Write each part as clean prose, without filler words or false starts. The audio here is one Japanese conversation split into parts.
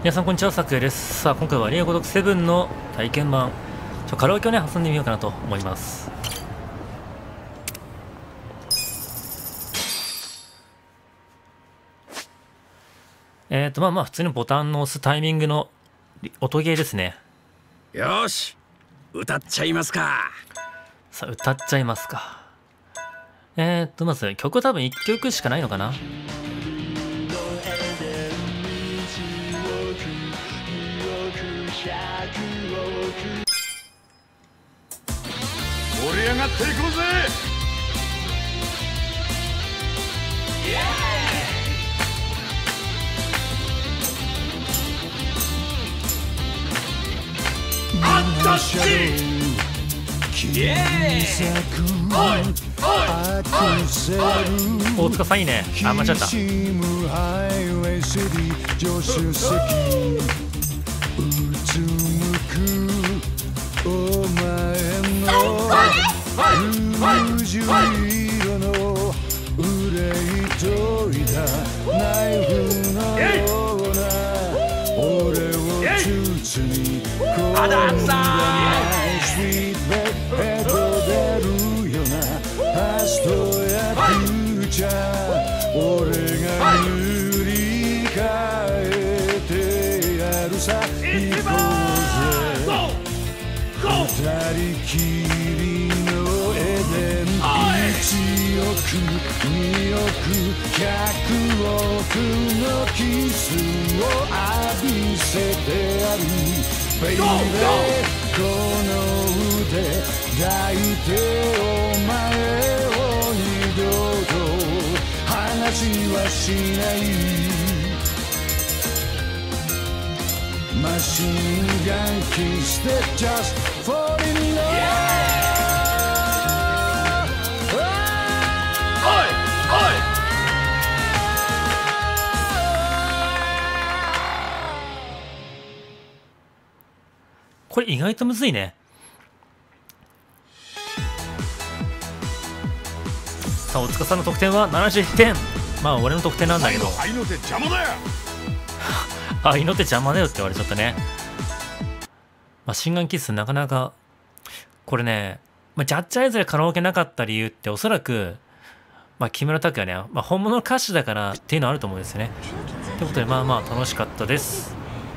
皆さんこんにちは、さくやです。さあ今回はリア孤独7の体験版カラオケをね挟んでみようかなと思います。まあ普通にボタンの押すタイミングの音ゲーですね。 よし、歌っちゃいますか。 さあ歌っちゃいますか。まず曲は多分1曲しかないのかな。 盛り上がっていこうぜ。あったし大塚さんいいね。あ、間違った。 二人きりのエデン、1億2億100億のキスを浴びせてやる。ベイベーこの腕抱いてお前を二度と話はしない。マシンガンキスで just fall in love。 これ意外とむずいね。さあ大塚さんの得点は71点。まあ俺の得点なんだけど、 愛の手邪魔だよ。 あ、いの手邪魔だよって言われちゃったね。マシンガンキスなかなかこれね、ジャッジアイズでカラオケなかった理由っておそらく、木村拓哉ね、本物の歌手だからっていうのはあると思うんですよね。ということでまあ楽しかったです。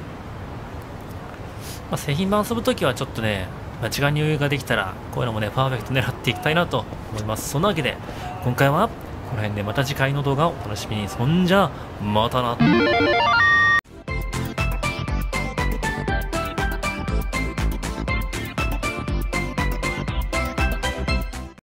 製品版遊ぶときはちょっとね、時間に余裕ができたらこういうのもねパーフェクト狙っていきたいなと思います。そんなわけで今回はこの辺で、また次回の動画をお楽しみに。そんじゃまたな。